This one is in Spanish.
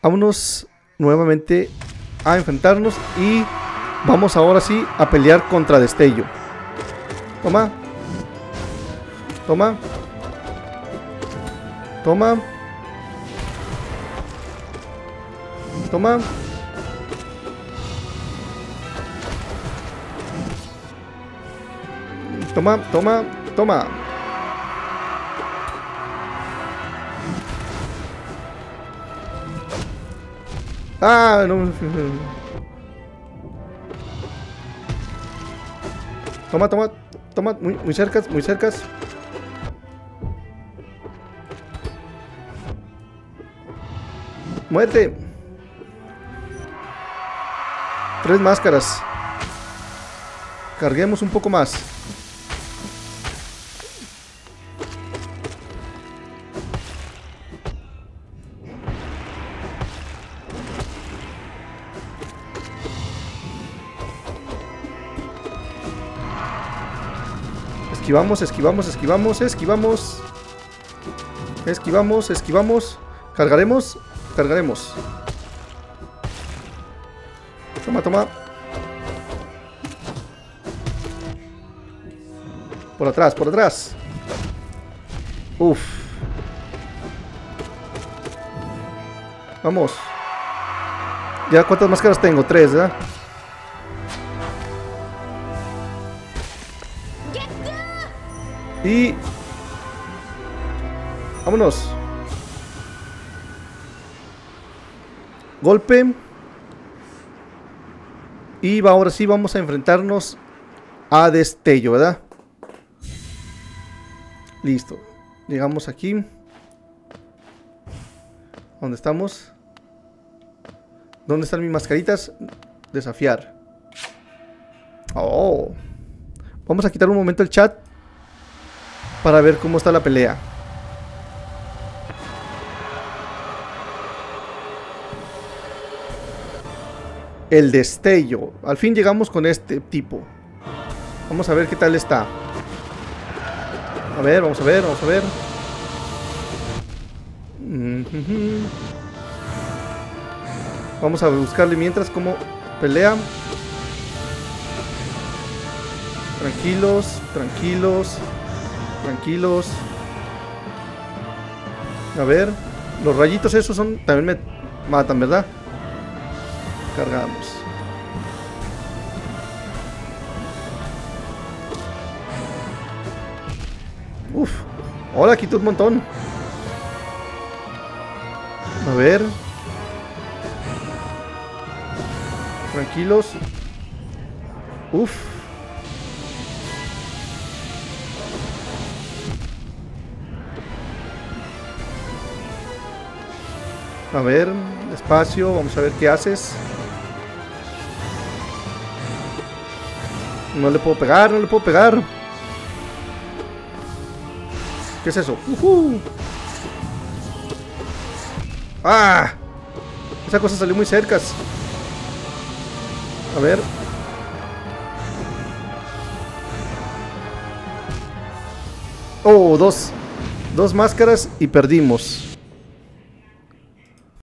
Vámonos nuevamente a enfrentarnos y vamos ahora sí a pelear contra Destello. Toma. Toma. Toma. Toma. Toma, toma, toma. Ah, no. Toma, toma, toma, muy cercas, muy cercas. Muerte. 3 máscaras. Carguemos un poco más. Esquivamos, esquivamos, esquivamos, esquivamos. Esquivamos, esquivamos. Cargaremos, cargaremos. Toma, toma. Por atrás, por atrás. Uf. Vamos. ¿Ya cuántas máscaras tengo? 3, ¿verdad? Y... vámonos. Golpe. Y ahora sí vamos a enfrentarnos a Destello, ¿verdad? Listo. Llegamos aquí. ¿Dónde estamos? ¿Dónde están mis mascaritas? Desafiar. Oh. Vamos a quitar un momento el chat para ver cómo está la pelea. El Destello. Al fin llegamos con este tipo. Vamos a ver qué tal está. A ver, vamos a ver, vamos a ver. Vamos a buscarle mientras cómo pelea. Tranquilos, tranquilos. Tranquilos. A ver. Los rayitos esos son... también me matan, ¿verdad? Cargamos. Uf. Ahora quito un montón. A ver. Tranquilos. Uf. A ver, despacio, vamos a ver qué haces. No le puedo pegar, no le puedo pegar. ¿Qué es eso? ¡Ah! Esa cosa salió muy cerca. A ver. Oh, dos máscaras y perdimos.